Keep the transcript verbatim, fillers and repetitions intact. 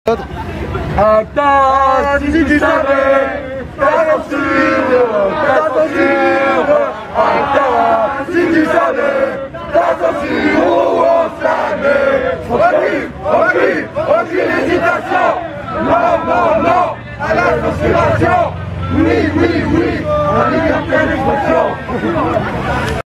Attends, si tu savais, t'attention, t'attention. Attends, si tu savais, t'attention, enflammé. Recule, recule, aucune hésitation. Non, non, non, à la conspiration. Oui, oui, oui, à la liberté d'expression.